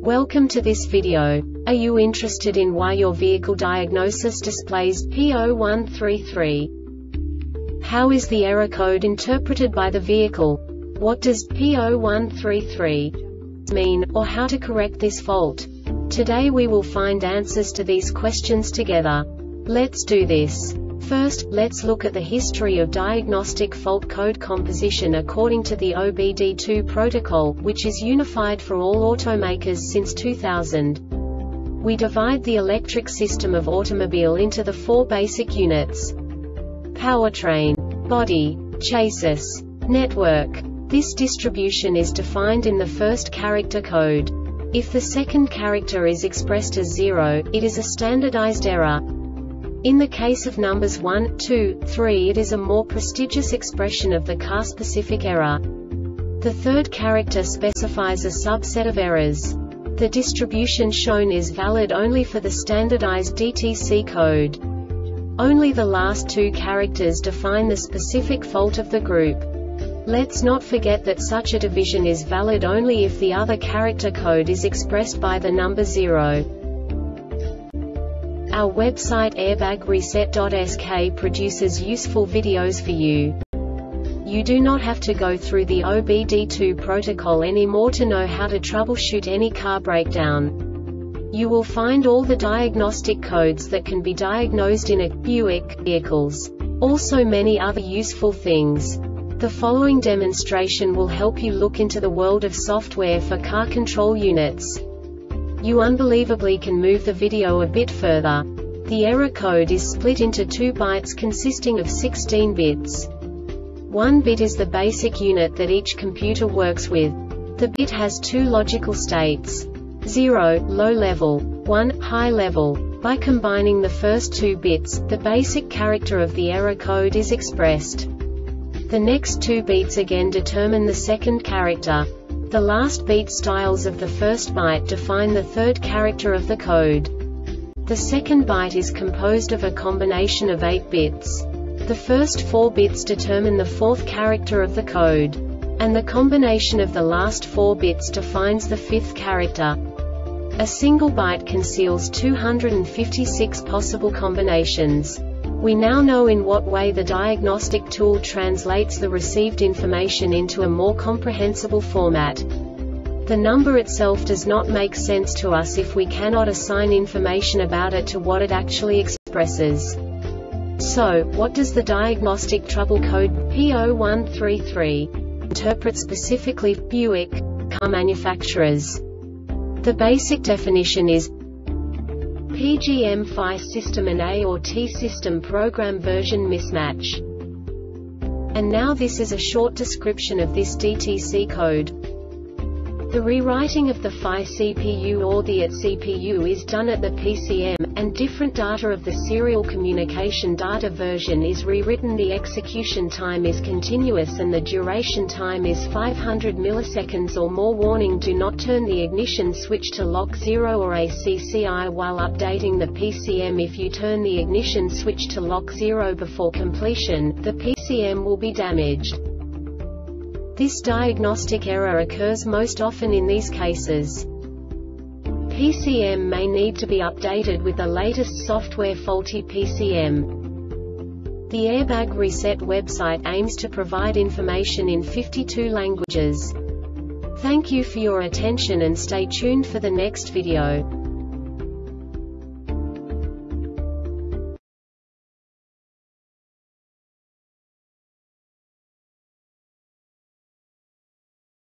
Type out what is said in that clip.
Welcome to this video. Are you interested in why your vehicle diagnosis displays P0133? How is the error code interpreted by the vehicle? What does P0133 mean, or how to correct this fault? Today we will find answers to these questions together. Let's do this. First, let's look at the history of diagnostic fault code composition according to the OBD2 protocol, which is unified for all automakers since 2000. We divide the electric system of automobile into the four basic units: powertrain, body, chassis, network. This distribution is defined in the first character code. If the second character is expressed as 0, it is a standardized error. In the case of numbers 1, 2, 3, it is a more prestigious expression of the car-specific error. The third character specifies a subset of errors. The distribution shown is valid only for the standardized DTC code. Only the last two characters define the specific fault of the group. Let's not forget that such a division is valid only if the other character code is expressed by the number 0. Our website airbagreset.sk produces useful videos for you. You do not have to go through the OBD2 protocol anymore to know how to troubleshoot any car breakdown. You will find all the diagnostic codes that can be diagnosed in a Buick vehicles. Also many other useful things. The following demonstration will help you look into the world of software for car control units. You unbelievably can move the video a bit further. The error code is split into 2 bytes consisting of 16 bits. 1 bit is the basic unit that each computer works with. The bit has 2 logical states: 0, low level, 1, high level. By combining the first 2 bits, the basic character of the error code is expressed. The next 2 beats again determine the second character. The last beat styles of the first byte define the third character of the code. The second byte is composed of a combination of 8 bits. The first 4 bits determine the fourth character of the code. And the combination of the last 4 bits defines the fifth character. A single byte conceals 256 possible combinations. We now know in what way the diagnostic tool translates the received information into a more comprehensible format. The number itself does not make sense to us if we cannot assign information about it to what it actually expresses. So, what does the diagnostic trouble code P0133 interpret specifically for Buick car manufacturers? The basic definition is PGM-FI system and A or T system program version mismatch. And now this is a short description of this DTC code. The rewriting of the FI CPU or the AT CPU is done at the PCM, and different data of the serial communication data version is rewritten. The execution time is continuous and the duration time is 500 milliseconds or more. Warning: do not turn the ignition switch to lock 0 or ACCI while updating the PCM. If you turn the ignition switch to lock 0 before completion, the PCM will be damaged. This diagnostic error occurs most often in these cases. PCM may need to be updated with the latest software. Faulty PCM. The Airbag Reset website aims to provide information in 52 languages. Thank you for your attention and stay tuned for the next video.